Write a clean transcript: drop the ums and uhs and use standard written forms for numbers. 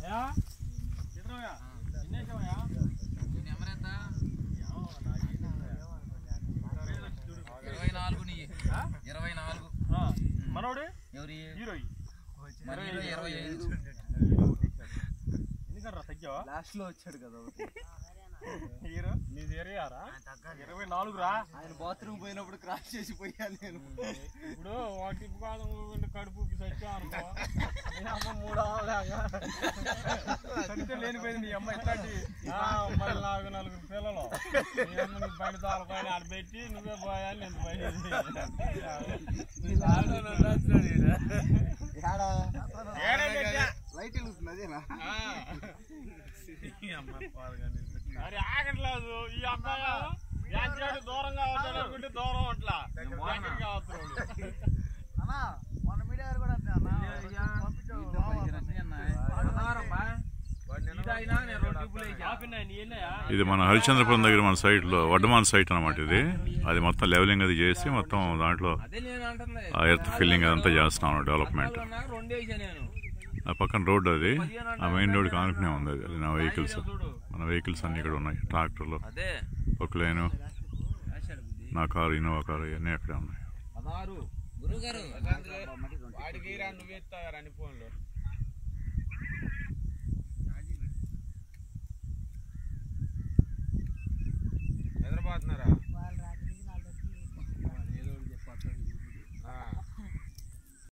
మనోడు హీరో ఎందుకన్నా తగ్గావా లాస్ట్ లో వచ్చాడు కదా హీరో నీది 24 రా. ఆయన బాత్రూమ్ పోయినప్పుడు క్రాస్ చేసి పోయాను నేను. ఇప్పుడు వాటి కడుపుకి సత్యం అనుకో అమ్మ 3 లేనిపోయింది నీ అమ్మ ఇట్లాంటి మరి 4 పిల్లలు నీ అమ్మ నీ బండి తాల పైన ఆడబెట్టి నువ్వే పోయాలి నేను పోయేది. లైట్ వెలుగుతుంది అదేనా? అరే ఆగట్లేదు ఈ అబ్బాయి దూరంగా అవుతాడు దూరం అట్లా ఇది మన హరిశ్చంద్రపురం దగ్గర మన సైట్ లో వడ్డమాన్ సైట్ అనమాట. ఇది అది మొత్తం లెవెలింగ్ అది చేసి మొత్తం దాంట్లో ఎర్త్ ఫిల్లింగ్ అదంతా చేస్తున్నాం డెవలప్మెంట్. ఆ పక్కన రోడ్డు అది ఆ మెయిన్ రోడ్కి ఆనుకునే ఉంది. అది నా వెహికల్స్ మన వెహికల్స్ అన్ని ఇక్కడ ఉన్నాయి. ట్రాక్టర్లు పొక్లైను నా కారు ఇన్నోవా కారు ఇవన్నీ అక్కడే ఉన్నాయి.